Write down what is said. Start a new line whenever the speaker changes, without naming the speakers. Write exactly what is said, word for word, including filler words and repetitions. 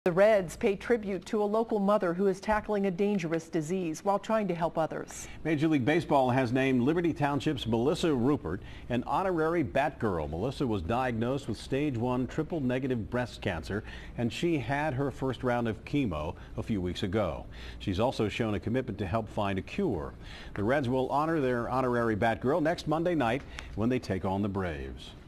The Reds pay tribute to a local mother who is tackling a dangerous disease while trying to help others.
Major League Baseball has named Liberty Township's Melissa Rupert an Honorary Bat Girl. Melissa was diagnosed with stage one triple negative breast cancer, and she had her first round of chemo a few weeks ago. She's also shown a commitment to help find a cure. The Reds will honor their Honorary Bat Girl next Monday night when they take on the Braves.